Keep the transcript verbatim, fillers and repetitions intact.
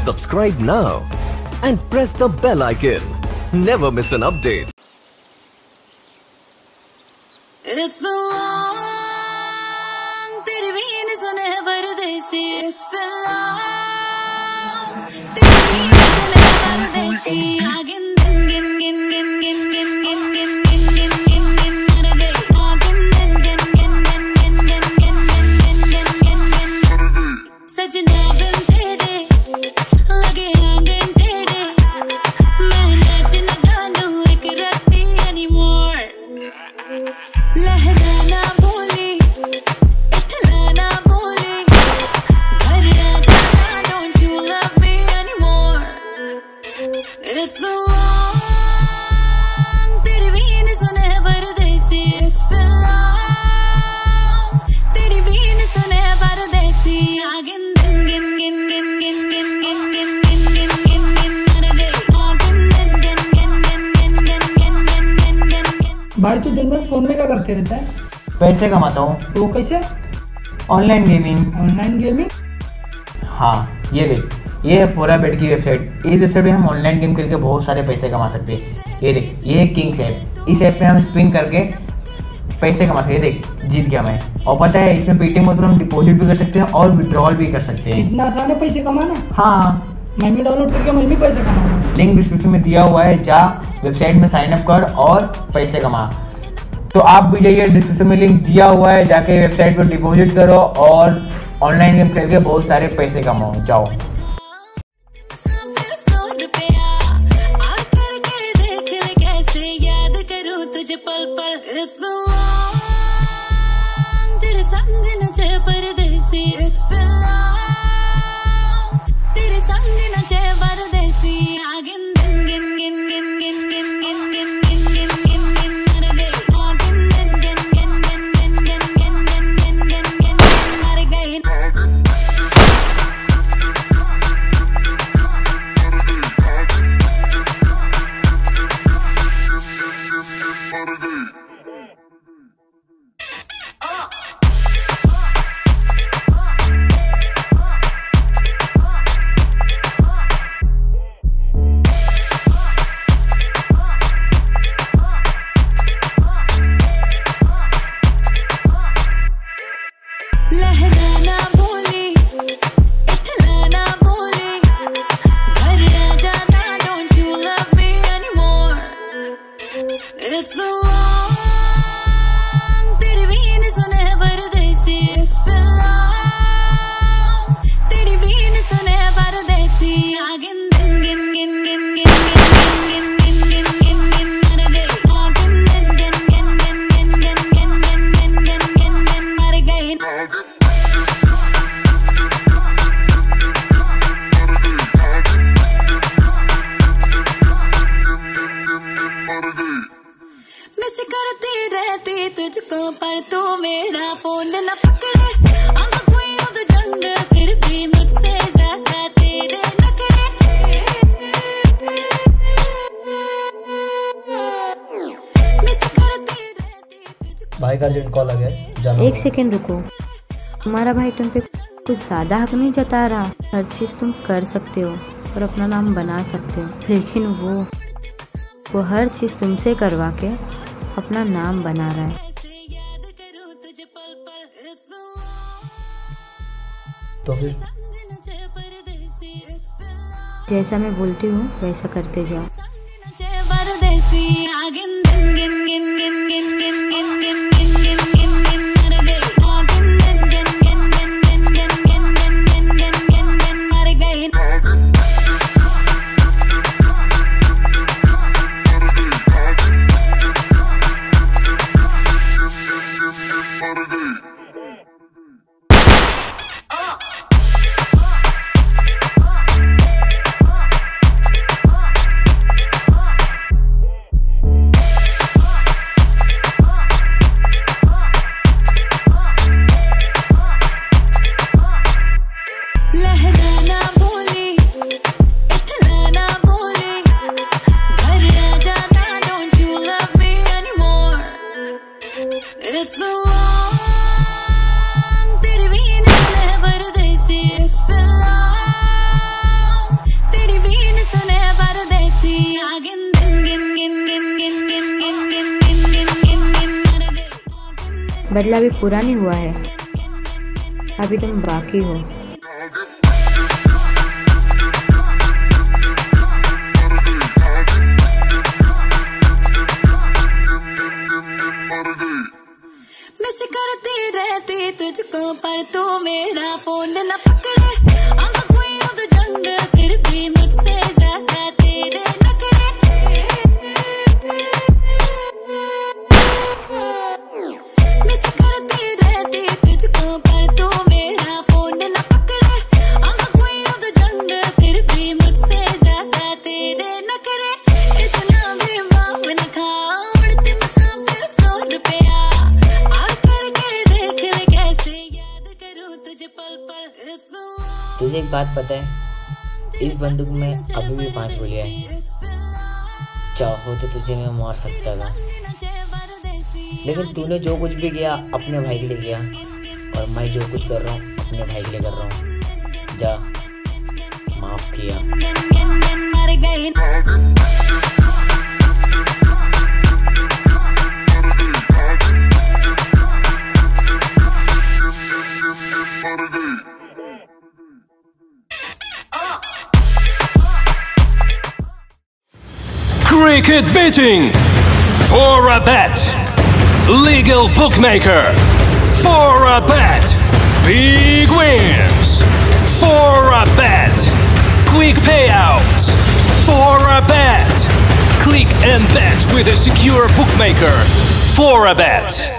Subscribe now and press the bell icon. Never miss an update. It's been long, तेरी बीन सुने परदेसी. It's been long, तेरी बीन सुने परदेसी. Naagin gin gin gin gin gin gin gin gin gin gin gin mara de. Naagin gin gin gin gin gin gin gin gin gin gin gin gin. Sachin Rao तेरे लगे आंगन तेरे. मैं नाच न जानूं एक राती anymore. लहराना बोली, इठलाना बोली, घर आ जाना, don't you love me anymore? It's been long, तेरी बीन सुने परदेसी. It's been long, तेरी बीन सुने परदेसी. Naagin gin gin gin gin gin gin gin gin gin gin gin gin mara de. Naagin gin gin gin gin gin gin gin gin gin gin. भाई तू दिन भर फोन में क्या करते रहता है? पैसे कमाता हूँ। तो कैसे? Online gaming. Online gaming? हाँ, ये देख, ये है फोरा बेट की वेबसाइट। इस वेबसाइट पे हम ऑनलाइन गेम करके बहुत सारे पैसे कमा सकते हैं। ये देख, ये है किंग्स ऐप। इस ऐप पे हम स्पिन करके पैसे कमा सकते हैं। देख, जीत गया मैं। और पता है, इसमें पेटीएम पर हम डिपॉजिट भी कर सकते हैं और विड्रॉल भी कर सकते हैं। इतना आसान है पैसे कमाना? हाँ, मैं भी डाउनलोड करके मैं भी पैसे कमाऊंगा। लिंक डिस्क्रिप्शन में दिया हुआ है, जा वेबसाइट में साइन अप कर और पैसे कमा। तो आप भी जाइए, डिस्क्रिप्शन में लिंक दिया हुआ है, जाके वेबसाइट पर डिपॉजिट करो और ऑनलाइन गेम खेल के बहुत सारे पैसे कमाओ। जाओ। तुझे पल पल It's been long, तेरे संग नचे परदेसी. It's been long, तेरे संग नचे परदेसी. Naagin gin gin gin gin gin gin gin gin gin gin gin gin mara de. Naagin gin gin gin gin gin gin gin gin gin gin gin gin mara gaye. लहराना बोली, इठलाना बोली, घर आ जाना, don't you love me anymore? It's been long, तेरी बीन सुने परदेसी. It's been long, तेरी बीन सुने परदेसी. Naagin gin gin gin gin gin gin gin gin gin gin mara de. Naagin gin gin gin gin gin gin gin gin gin gin gin mara gaye. Miss करती रहती तुझको पर तू मेरा फोन न पकड़े. I'm the queen of the jungle, फिर भी मुझसे ज्यादा तेरे नखरे. मिस करती रहती तुझको. भाई का अर्जेंट कॉल आ गया, जाना एक सेकेंड रुको। तुम्हारा भाई तुम पे कुछ ज्यादा हक नहीं जता रहा। हर चीज तुम कर सकते हो और अपना नाम बना सकते हो, लेकिन वो वो हर चीज तुमसे करवा के अपना नाम बना रहा है। तो फिर जैसा मैं बोलती हूँ वैसा करते जाओ। बदला अभी पूरा नहीं हुआ है, अभी तुम बाकी हो। मिस करती रहती तुझको पर तू मेरा फोन न पकड़े। I'm the queen of the jungle, फिर भी मुझसे ज्यादा तेरे नखरे। मिस करती रहती तुझको पर तू मेरा फोन न पकड़े। I'm the queen of the jungle, फिर भी मुझसे ज्यादा तेरे नखरे। इतना भी वाव न खा, उड़ती मुसाफिर फ्लोर पे आ। तुझे एक बात पता है, इस बंदूक में अभी भी पांच गोलियां हैं। चाहो तो तुझे मैं मार सकता था, लेकिन तूने जो कुछ भी किया अपने भाई के लिए किया, और मैं जो कुछ कर रहा हूँ अपने भाई के लिए कर रहा हूँ। जा, माफ किया। Cricket betting for a bet. Legal bookmaker for a bet. Big wins for a bet. Quick payouts for a bet. Click and bet with a secure bookmaker for a bet.